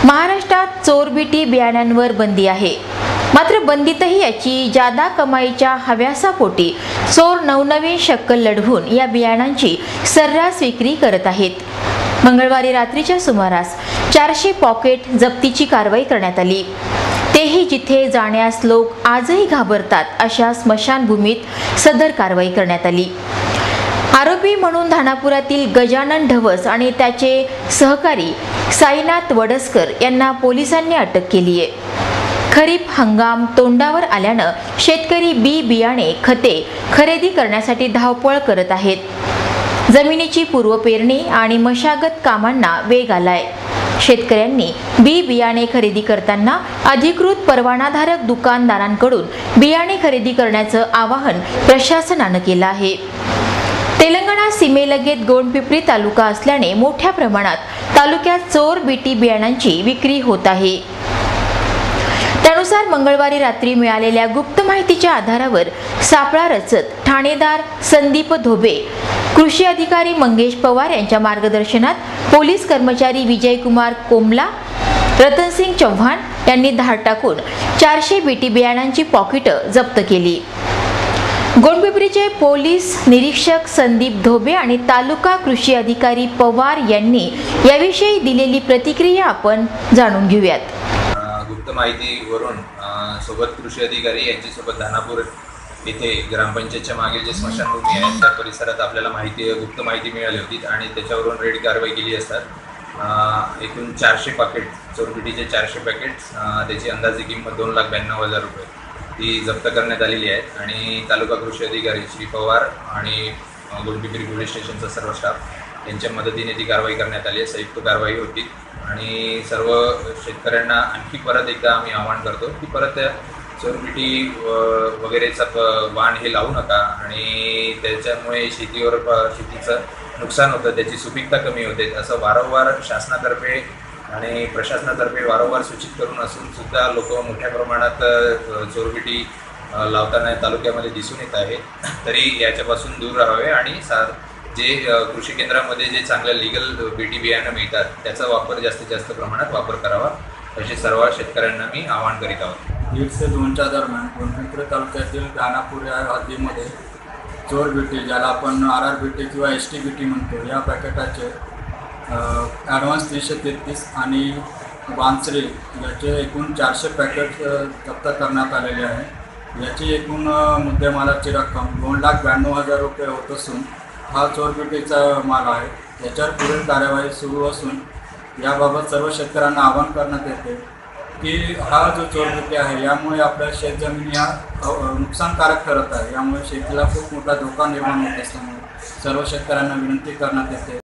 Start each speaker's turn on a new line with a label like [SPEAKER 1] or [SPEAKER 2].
[SPEAKER 1] महाराष्ट्रात चोरबिटी बियाण्यांवर बंदी आहे। मात्र बंदीतही याची जादा कमाईच्या हव्यासापोटी चोर नवनवीन शक्कल लढवून या बियाणांची सर्रास विक्री करत आहेत। मंगळवारी रात्रीच्या सुमारास 400 पॉकेट जप्तीची कारवाई करण्यात आली। तेही जिथे जाण्यास लोक आजही घाबरतात अशा स्मशानभूमीत सदर कारवाई करण्यात आली। आरोपी म्हणून धानापुरातील गजानन ढवस आणि त्याचे सहकारी साईनाथ वडसकर यांना पोलिसांनी अटक केली आहे। खरीप हंगाम तोंडावर आल्यानं शेतकरी बी बियाणे खते खरेदी करण्यासाठी धावपळ करत आहेत। जमिनीची पूर्वपेरणी आणि मशागत कामांना वेग आलाय। शेतकऱ्यांनी बी बियाणे खरेदी करताना अधिकृत परवानाधारक दुकानदारांकडून बियाणे खरेदी करण्याचं आवाहन प्रशासनानं केलं आहे। तेलंगणा सीमेलगत गोंडपिंपरी तालुका असल्याने मोठ्या प्रमाणात तालुक्यात चोर बिटी बियाणांची विक्री होत आहे। त्यानुसार मंगळवारी रात्री मिळालेल्या गुप्त माहितीच्या आधारावर सापळा रचत ठाणेदार संदीप धोबे, कृषी अधिकारी मंगेश पवार यांच्या मार्गदर्शनात पोलीस कर्मचारी विजयकुमार कोमला, रतनसिंग चव्हाण यांनी धाड टाकून 400 बिटी बियाणांची पॉकेटं जप्त केली। गोंडपिंपरीचे पोलीस निरीक्षक संदीप धोबे आणि तालुका कृषी अधिकारी पवार यांनी याविषयी दिलेली प्रतिक्रिया आपण जाणून घेऊयात।
[SPEAKER 2] गुप्त माहितीवरून सोबत कृषी अधिकारी यांच्यासोबत धानापूर येथे ग्रामपंचायतच्या मागील जे स्मशानभूमी आहे त्या परिसरात आपल्याला गुप्त माहिती मिळाली होती आणि त्याच्यावरून रेड कारवाई केली असतात एकूण 400 पॅकेट चोरबिटीचे 400 पॅकेट्स त्याची अंदाजे किंमत 2,92,000 रुपये ती जप्त करण्यात आलेली आहे। आणि तालुका कृषी अधिकारी श्री पवार आणि गोंडपिंपरी पोलीस स्टेशनचा सर्व स्टाफ यांच्या मदतीने ती कारवाई करण्यात आली आहे। संयुक्त कारवाई होती आणि सर्व शेतकऱ्यांना आणखी परत एकदा आम्ही आवाहन करतो की परत चोरबिटी वगैरेचं वाण हे लावू नका आणि त्याच्यामुळे शेतीचं नुकसान होतं, त्याची सुपीकता कमी होते असं वारंवार शासनातर्फे आणि प्रशासनातर्फे वारंवार सूचित करून असून सुद्धा लोक मोठ्या प्रमाणात चोरबिटी लावताना तालुक्यामध्ये दिसून येत आहे। तरी याच्यापासून दूर राहावे आणि जे कृषी केंद्रामध्ये जे चांगलं लीगल बिटी बियाणं मिळतात त्याचा वापर जास्तीत जास्त प्रमाणात वापर करावा असे सर्व शेतकऱ्यांना मी आवाहन करीत आहोत।
[SPEAKER 3] 1 ते 2च्या दरम्यान गोंडपिंपरी तालुक्यातील धानापूर या हद्दीमध्ये चोरबिटी, ज्याला आपण RR बिटी किंवा ST बिटी म्हणतो, या पॅकेटाचे ॲडव्हान्स 333 आणि बांसरी याचे एकूण 400 पॅकेट जप्त करण्यात आलेले आहे। याची एकूण मुद्देमालाची रक्कम 2,92,000 रुपये होत असून हा चोरबिटीचा माल आहे। याच्यावर पुढील कार्यवाही सुरू असून याबाबत सर्व शेतकऱ्यांना आवाहन करण्यात येते की हा जो चोरबिटी आहे यामुळे आपल्या शेतजमिनी हा नुकसानकारक ठरत आहे। यामुळे शेतीला खूप मोठा धोका निर्माण होत असल्यामुळे सर्व शेतकऱ्यांना विनंती करण्यात येते